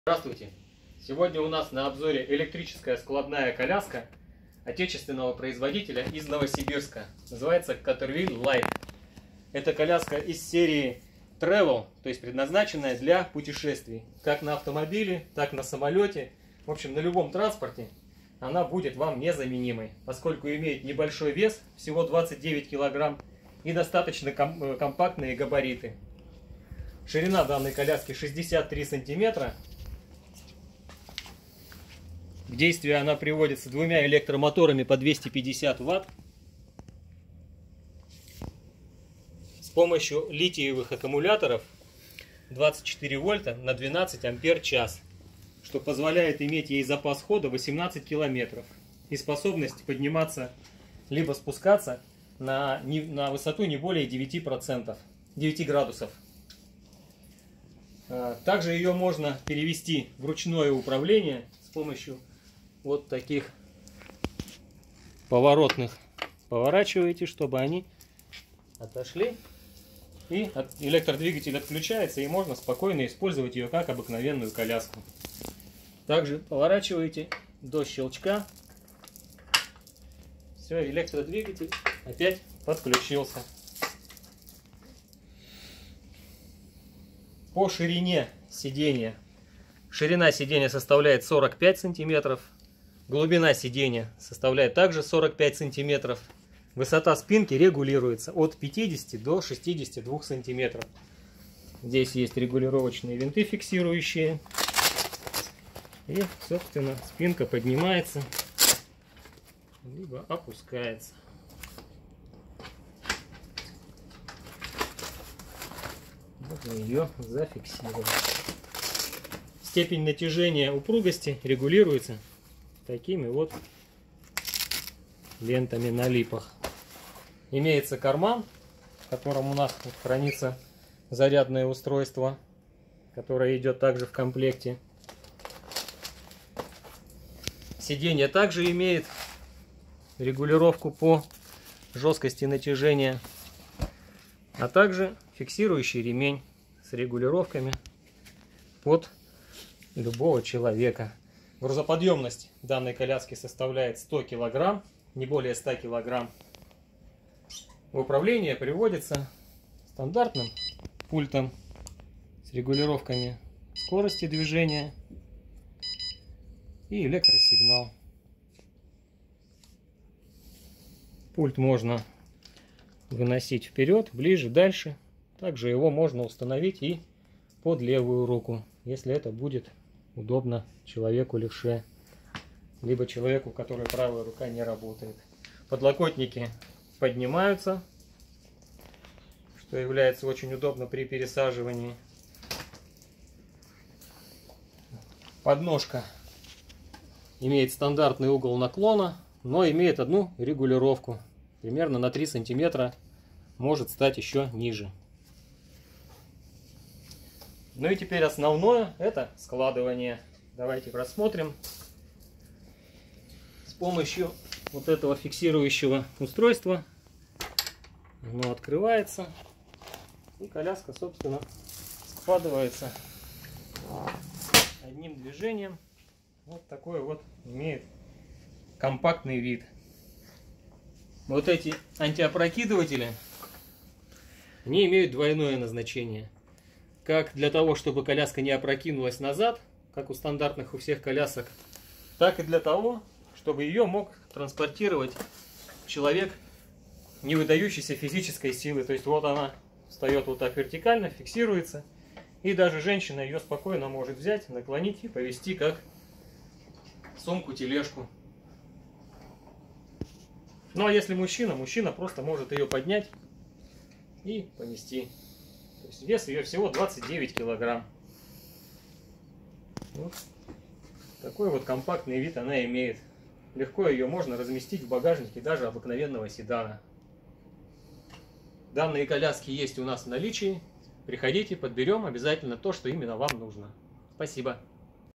Здравствуйте! Сегодня у нас на обзоре электрическая складная коляска отечественного производителя из Новосибирска. Называется Caterwheel Light. Это коляска из серии Travel, то есть предназначенная для путешествий. Как на автомобиле, так на самолете. В общем, на любом транспорте она будет вам незаменимой, поскольку имеет небольшой вес, всего 29 килограмм, и достаточно компактные габариты. Ширина данной коляски 63 сантиметра. В действие она приводится двумя электромоторами по 250 Вт. С помощью литиевых аккумуляторов 24 вольта на 12 ампер-час, что позволяет иметь ей запас хода 18 километров и способность подниматься либо спускаться на высоту не более 9 градусов. Также ее можно перевести в ручное управление с помощью вот таких поворотных. Поворачиваете, чтобы они отошли, и электродвигатель отключается, и можно спокойно использовать ее как обыкновенную коляску. Также поворачиваете до щелчка. Все, электродвигатель опять подключился. По ширине сидения. Ширина сидения составляет 45 сантиметров. Глубина сидения составляет также 45 сантиметров. Высота спинки регулируется от 50 до 62 сантиметров. Здесь есть регулировочные винты фиксирующие. И, собственно, спинка поднимается, либо опускается. Можно ее зафиксировать. Степень натяжения упругости регулируется такими вот лентами на липах. Имеется карман, в котором у нас хранится зарядное устройство, которое идет также в комплекте. Сиденье также имеет регулировку по жесткости натяжения, а также фиксирующий ремень с регулировками под любого человека. Грузоподъемность данной коляски составляет 100 килограмм, не более 100 килограмм. В управление приводится стандартным пультом с регулировками скорости движения и электросигнал. Пульт можно выносить вперед, ближе, дальше. Также его можно установить и под левую руку, если это будет удобно человеку левше, либо человеку, у которого правая рука не работает. Подлокотники поднимаются, что является очень удобно при пересаживании. Подножка имеет стандартный угол наклона, но имеет одну регулировку. Примерно на 3 сантиметра может стать еще ниже. Ну и теперь основное — это складывание. Давайте рассмотрим. С помощью вот этого фиксирующего устройства оно открывается, и коляска, собственно, складывается одним движением. Вот такой вот имеет компактный вид. Вот эти антиопрокидыватели, они имеют двойное назначение. Как для того, чтобы коляска не опрокинулась назад, как у стандартных у всех колясок, так и для того, чтобы ее мог транспортировать человек не выдающейся физической силы. То есть вот она встает вот так вертикально, фиксируется, и даже женщина ее спокойно может взять, наклонить и повести как сумку-тележку. Ну а если мужчина просто может ее поднять и понести. То есть вес ее всего 29 килограмм. Вот такой вот компактный вид она имеет. Легко ее можно разместить в багажнике даже обыкновенного седана. Данные коляски есть у нас в наличии. Приходите, подберем обязательно то, что именно вам нужно. Спасибо.